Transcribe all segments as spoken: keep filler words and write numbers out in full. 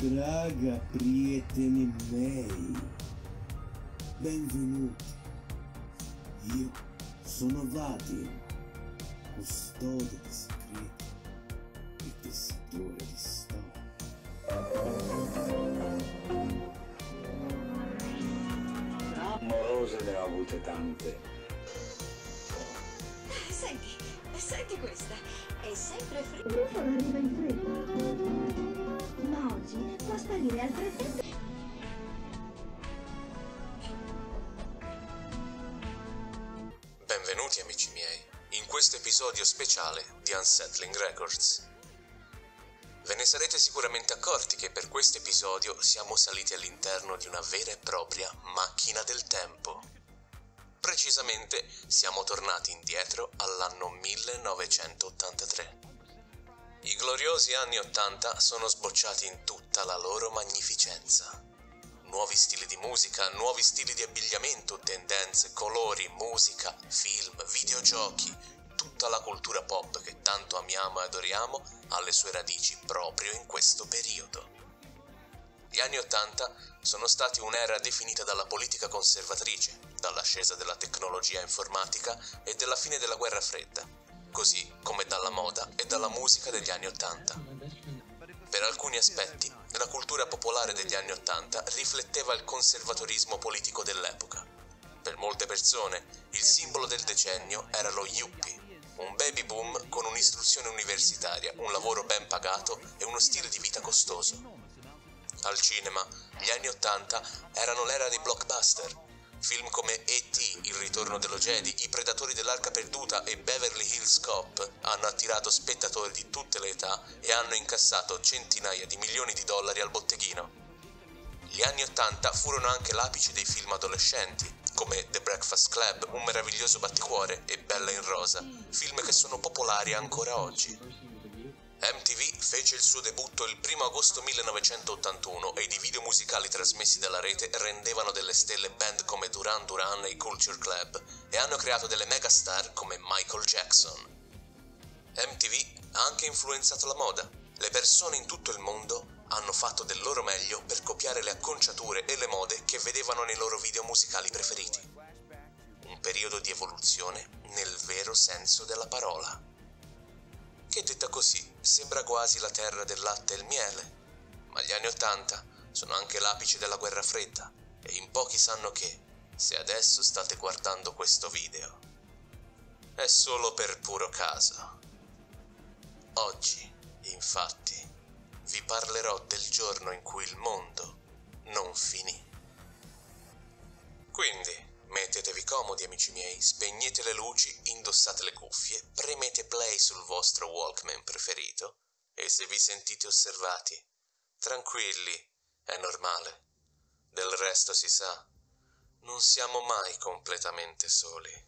Draga prieteni miei, benvenuti. Io sono Vadim, custode di segreti e tessitore di storie. Amorose ne ho avute tante. Senti, senti questa. È sempre fredda. Il grifone arriva in fretta. Ma oggi può sparire altrettanto. Benvenuti amici miei, in questo episodio speciale di Unsettling Records. Ve ne sarete sicuramente accorti che per questo episodio siamo saliti all'interno di una vera e propria macchina del tempo. Precisamente siamo tornati indietro all'anno millenovecentottantatré. I gloriosi anni ottanta sono sbocciati in tutta la loro magnificenza. Nuovi stili di musica, nuovi stili di abbigliamento, tendenze, colori, musica, film, videogiochi, tutta la cultura pop che tanto amiamo e adoriamo ha le sue radici proprio in questo periodo. Gli anni ottanta sono stati un'era definita dalla politica conservatrice, dall'ascesa della tecnologia informatica e della fine della guerra fredda, così come dalla moda e dalla musica degli anni ottanta. Per alcuni aspetti, la cultura popolare degli anni ottanta rifletteva il conservatorismo politico dell'epoca. Per molte persone, il simbolo del decennio era lo yuppie, un baby boom con un'istruzione universitaria, un lavoro ben pagato e uno stile di vita costoso. Al cinema, gli anni ottanta erano l'era dei blockbuster. Film come E T, Il ritorno dello Jedi, I Predatori dell'Arca Perduta e Beverly Hills Cop hanno attirato spettatori di tutte le età e hanno incassato centinaia di milioni di dollari al botteghino. Gli anni ottanta furono anche l'apice dei film adolescenti, come The Breakfast Club, Un meraviglioso batticuore e Bella in rosa, film che sono popolari ancora oggi. M T V fece il suo debutto il primo agosto millenovecentottantuno e i video musicali trasmessi dalla rete rendevano delle stelle band come Duran Duran e i Culture Club e hanno creato delle megastar come Michael Jackson. M T V ha anche influenzato la moda. Le persone in tutto il mondo hanno fatto del loro meglio per copiare le acconciature e le mode che vedevano nei loro video musicali preferiti. Un periodo di evoluzione nel vero senso della parola. Che detta così sembra quasi la terra del latte e il miele, ma gli anni ottanta sono anche l'apice della guerra fredda e in pochi sanno che, se adesso state guardando questo video, è solo per puro caso. Oggi, infatti, vi parlerò del giorno in cui il mondo non finì. Quindi, mettetevi comodi amici miei, spegnete le luci, indossate le cuffie, premete play sul vostro Walkman preferito e se vi sentite osservati, tranquilli, è normale. Del resto si sa, non siamo mai completamente soli.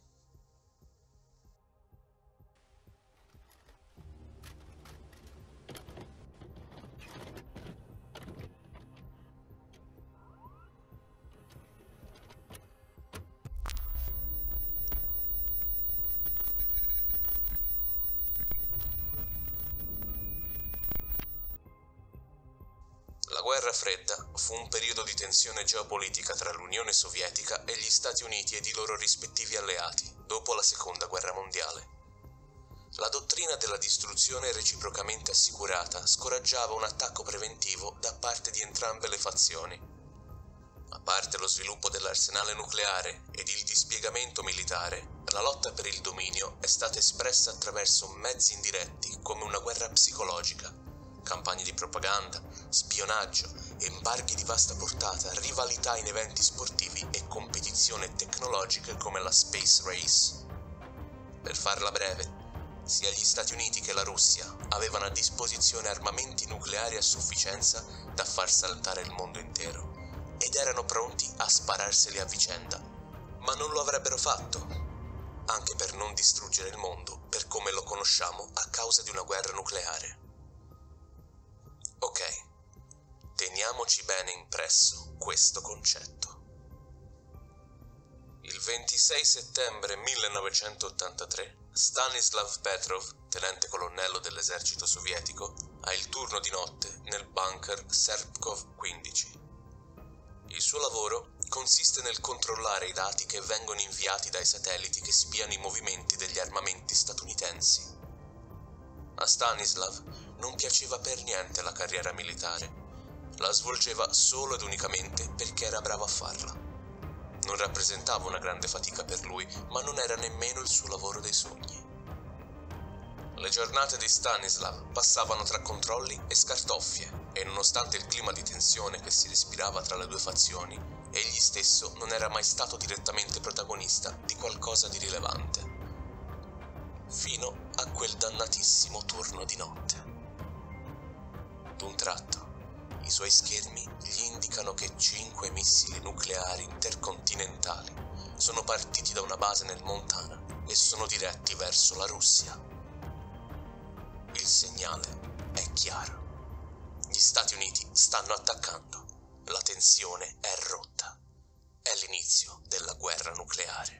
La guerra fredda fu un periodo di tensione geopolitica tra l'Unione Sovietica e gli Stati Uniti ed i loro rispettivi alleati, dopo la Seconda Guerra Mondiale. La dottrina della distruzione reciprocamente assicurata scoraggiava un attacco preventivo da parte di entrambe le fazioni. A parte lo sviluppo dell'arsenale nucleare ed il dispiegamento militare, la lotta per il dominio è stata espressa attraverso mezzi indiretti come una guerra psicologica. Campagne di propaganda, spionaggio, embarghi di vasta portata, rivalità in eventi sportivi e competizioni tecnologiche come la Space Race. Per farla breve, sia gli Stati Uniti che la Russia avevano a disposizione armamenti nucleari a sufficienza da far saltare il mondo intero ed erano pronti a spararseli a vicenda, ma non lo avrebbero fatto, anche per non distruggere il mondo per come lo conosciamo a causa di una guerra nucleare. Ok, teniamoci bene impresso questo concetto. Il ventisei settembre millenovecentottantatré, Stanislav Petrov, tenente colonnello dell'esercito sovietico, ha il turno di notte nel bunker Serpkov quindici. Il suo lavoro consiste nel controllare i dati che vengono inviati dai satelliti che spiano i movimenti degli armamenti statunitensi. A Stanislav non piaceva per niente la carriera militare. La svolgeva solo ed unicamente perché era bravo a farla. Non rappresentava una grande fatica per lui, ma non era nemmeno il suo lavoro dei sogni. Le giornate di Stanislav passavano tra controlli e scartoffie, e nonostante il clima di tensione che si respirava tra le due fazioni, egli stesso non era mai stato direttamente protagonista di qualcosa di rilevante. Fino a quel dannatissimo turno di notte. D'un tratto, i suoi schermi gli indicano che cinque missili nucleari intercontinentali sono partiti da una base nel Montana e sono diretti verso la Russia. Il segnale è chiaro. Gli Stati Uniti stanno attaccando. La tensione è rotta. È l'inizio della guerra nucleare.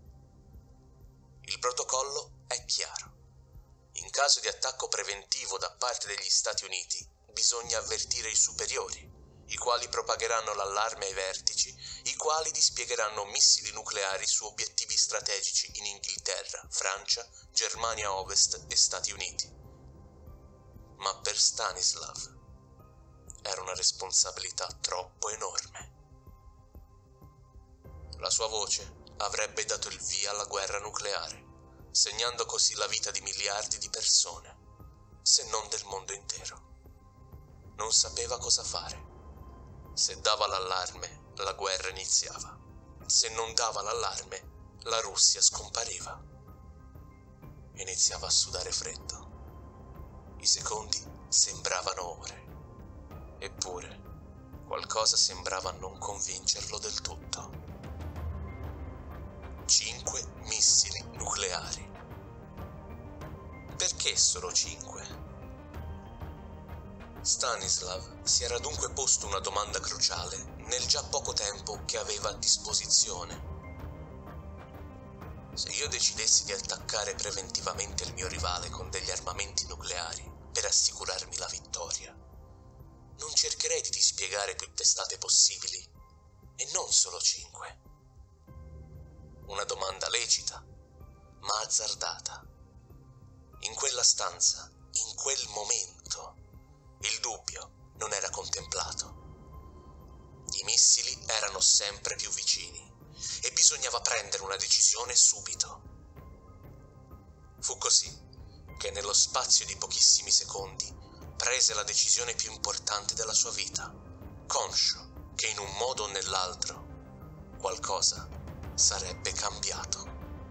Il protocollo è chiaro. In caso di attacco preventivo da parte degli Stati Uniti, bisogna avvertire i superiori, i quali propagheranno l'allarme ai vertici, i quali dispiegheranno missili nucleari su obiettivi strategici in Inghilterra, Francia, Germania Ovest e Stati Uniti. Ma per Stanislav era una responsabilità troppo enorme. La sua voce avrebbe dato il via alla guerra nucleare, segnando così la vita di miliardi di persone, se non del mondo intero. Non sapeva cosa fare. Se dava l'allarme, la guerra iniziava. Se non dava l'allarme, la Russia scompariva. Iniziava a sudare freddo. I secondi sembravano ore. Eppure, qualcosa sembrava non convincerlo del tutto. Cinque missili nucleari. Perché solo cinque? Stanislav si era dunque posto una domanda cruciale nel già poco tempo che aveva a disposizione. Se io decidessi di attaccare preventivamente il mio rivale con degli armamenti nucleari per assicurarmi la vittoria, non cercherei di dispiegare più testate possibili, e non solo cinque. Una domanda lecita, ma azzardata. In quella stanza, in quel momento, il dubbio non era contemplato. I missili erano sempre più vicini e bisognava prendere una decisione subito. Fu così che nello spazio di pochissimi secondi prese la decisione più importante della sua vita, conscio che in un modo o nell'altro qualcosa sarebbe cambiato.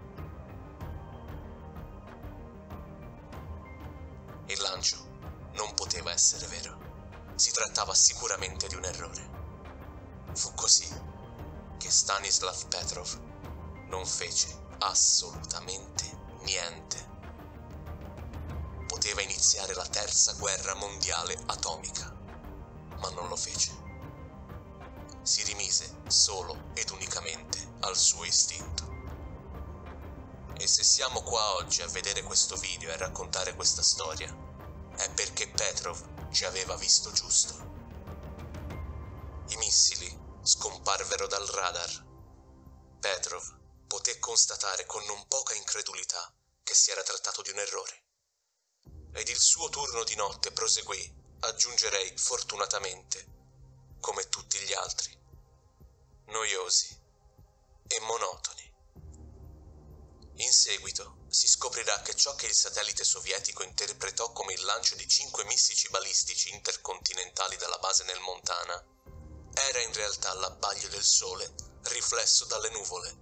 Il lancio non poteva essere vero. Si trattava sicuramente di un errore. Fu così che Stanislav Petrov non fece assolutamente niente. Poteva iniziare la terza guerra mondiale atomica, ma non lo fece. Si rimise solo ed unicamente al suo istinto. E se siamo qua oggi a vedere questo video e a raccontare questa storia, è perché Petrov ci aveva visto giusto. I missili scomparvero dal radar. Petrov poté constatare con non poca incredulità che si era trattato di un errore. Ed il suo turno di notte proseguì, aggiungerei fortunatamente, come tutti gli altri, noiosi e monotoni. In seguito si scoprirà che ciò che il satellite sovietico interpretò come il lancio di cinque missili balistici intercontinentali dalla base nel Montana era in realtà l'abbaglio del sole riflesso dalle nuvole.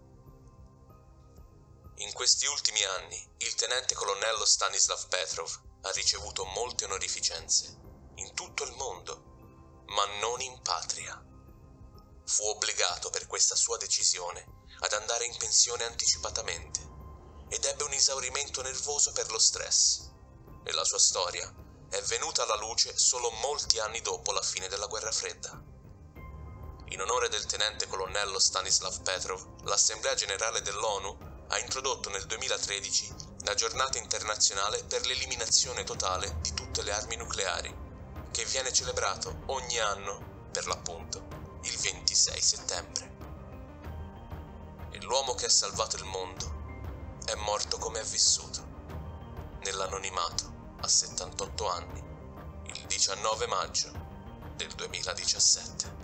In questi ultimi anni il tenente colonnello Stanislav Petrov ha ricevuto molte onorificenze in tutto il mondo, ma non in patria. Fu obbligato per questa sua decisione ad andare in pensione anticipatamente ed ebbe un esaurimento nervoso per lo stress, e la sua storia è venuta alla luce solo molti anni dopo la fine della Guerra Fredda. In onore del tenente colonnello Stanislav Petrov, l'Assemblea Generale dell'ONU ha introdotto nel duemilatredici la giornata internazionale per l'eliminazione totale di tutte le armi nucleari, che viene celebrato ogni anno, per l'appunto, il ventisei settembre. E l'uomo che ha salvato il mondo è morto come è vissuto, nell'anonimato a settantotto anni, il diciannove maggio del duemiladiciassette.